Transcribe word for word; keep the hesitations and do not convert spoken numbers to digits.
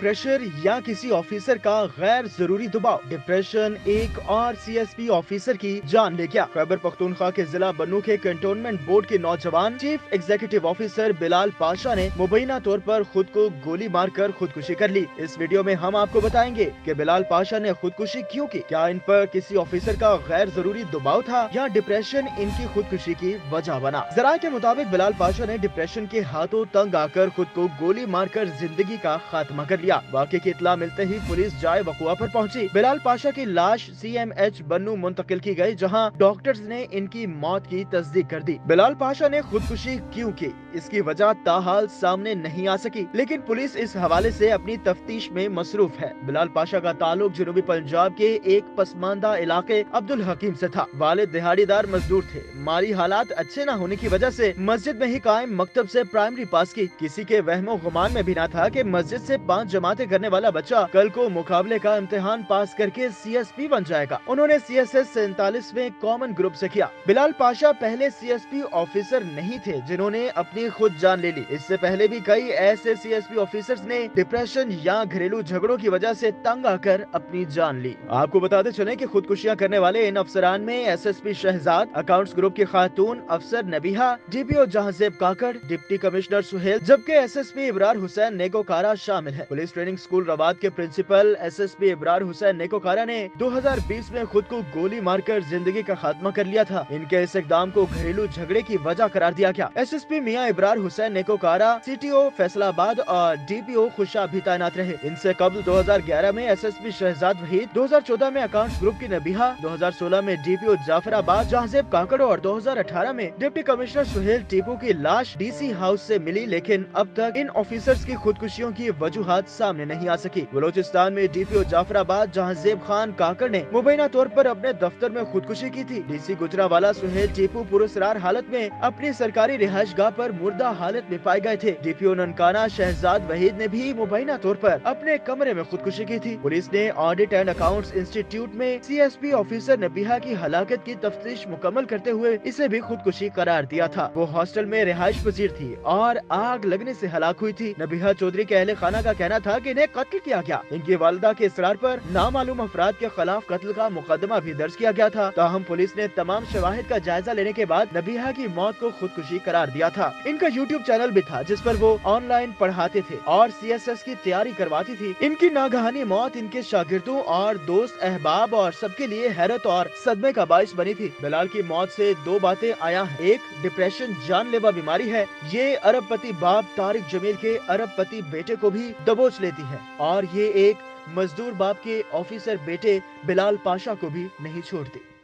Pressure या किसी officer का गैर जरूरी दबाव, डिप्रेशन एक और सी एस पी ऑफिसर की जान ले गया। खैबर पख्तूनख्वा के जिला बन्नू के कंटोनमेंट बोर्ड के नौजवान chief executive officer Bilal Pasha ने मुबैना तौर पर खुद को गोली मारकर खुदकुशी कर ली। इस वीडियो में हम आपको बताएंगे कि बिलाल पाशा ने खुदकुशी क्यों की, क्या इन पर किसी ऑफिसर का गैर जरूरी दबाव था या डिप्रेशन इनकी खुदकुशी की वजह बना। जराये के मुताबिक बिलाल पाशा ने डिप्रेशन के हाथों तंग आकर खुद को गोली मारकर जिंदगी का खात्मा कर लिया। वाक़े की इत्तला मिलते ही पुलिस जाए वक़ुआ पर पहुंची। बिलाल पाशा की लाश सी एम एच बन्नू मुंतकिल की गई, जहां डॉक्टर्स ने इनकी मौत की तस्दीक कर दी। बिलाल पाशा ने खुदकुशी क्यों की, इसकी वजह ताहाल सामने नहीं आ सकी, लेकिन पुलिस इस हवाले से अपनी तफ्तीश में मसरूफ है। बिलाल पाशा का ताल्लुक जनूबी पंजाब के एक पसमानदा इलाके अब्दुल हकीम से था। वालिद दिहाड़ीदार मजदूर थे। माली हालात अच्छे न होने की वजह से मस्जिद में ही कायम मकतब से प्राइमरी पास की। किसी के वहमो गुमान में भी न था कि मस्जिद से पाँच जमातें करने वाला बच्चा कल को मुकाबले का इम्तिहान पास करके सी एस पी बन जाएगा। उन्होंने सी एस एस सैंतालीसवें कॉमन ग्रुप से किया। बिलाल पाशा पहले सी एस पी ऑफिसर नहीं थे जिन्होंने अपनी खुद जान ले ली। इससे पहले भी कई ऐसे सी एस पी ऑफिसर्स ने डिप्रेशन या घरेलू झगड़ों की वजह से तंग आकर अपनी जान ली। आपको बताते चले कि खुदकुशियां करने वाले इन अफसरान में S S P Shahzad, accounts group की खातून अफसर Nabiha, D P O Jahanzeb Kakar, deputy commissioner Suhail, जबकि S S P Ibrar Hussain Nekokara शामिल है। पुलिस ट्रेनिंग स्कूल रवाद के principal S S P Ibrar Hussain Nekokara ने दो हज़ार बीस में खुद को गोली मारकर जिंदगी का खात्मा कर लिया था। इनके इस इकदाम को घरेलू झगड़े की वजह करार दिया गया। S S P Mian Ibrar Hussain नेकोकारा सी टी ओ फैसलाबाद और डी पी ओ खुशा भी तैनात रहे। इनसे कबल दो हज़ार ग्यारह में S S P Shahzad Waheed, दो हज़ार चौदह में अकाउंट्स ग्रुप की नबीहा, दो हज़ार सोलह में D P O Jafarabad Jahanzeb Kakar और दो हज़ार अठारह में डिप्टी कमिश्नर सुहेल टीपू की लाश डी सी हाउस से मिली। लेकिन अब तक इन ऑफिसर्स की खुदकुशियों की वजूहात सामने नहीं आ सकी। बलोचिस्तान में D P O Jafarabad Jahanzeb Khan Kakar ने मुबैना तौर पर अपने दफ्तर में खुदकुशी की थी। डी सी गुजरावाला सुहेल टीपू पुरस्कार हालत में अपनी सरकारी रिहाइश गाह पर मुर्दा हालत में पाए गए थे। D P O Nankana Shahzad Waheed ने भी मुबैना तौर पर अपने कमरे में खुदकुशी की थी। पुलिस ने ऑडिट एंड अकाउंट्स इंस्टीट्यूट में C S P officer Nabiha की हलाकत की तफ्तीश मुकम्मल करते हुए इसे भी खुदकुशी करार दिया था। वो हॉस्टल में रिहाइश पजीर थी और आग लगने से हलाक हुई थी। नबीहा चौधरी के अहले खाना का कहना था कि इन्हें कत्ल किया गया। इनकी वालिदा के इसरार पर नामालूम अफराद के खिलाफ कत्ल का मुकदमा भी दर्ज किया गया था। ताहम पुलिस ने तमाम शवाहिद का जायजा लेने के बाद नबीहा की मौत को खुदकुशी करार दिया था। इनका यूट्यूब चैनल भी था जिस पर वो ऑनलाइन पढ़ाते थे और सी एस एस की तैयारी करवाती थी। इनकी नागहानी मौत इनके शागिर्दों और दोस्त अहबाब और सबके लिए हैरत और सदमे का बाइस बनी थी। बिलाल की मौत से दो बातें आया है। एक, डिप्रेशन जानलेवा बीमारी है। ये अरबपति बाप तारिक जमील के अरबपति बेटे को भी दबोच लेती है और ये एक मजदूर बाप के ऑफिसर बेटे बिलाल पाशा को भी नहीं छोड़ती।